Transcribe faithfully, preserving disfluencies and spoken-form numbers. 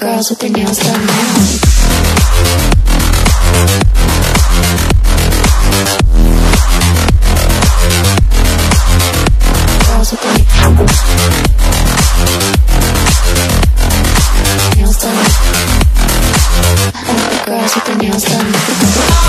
girls with their nails done now. Girls with their nails done. I like the girls with their nails done.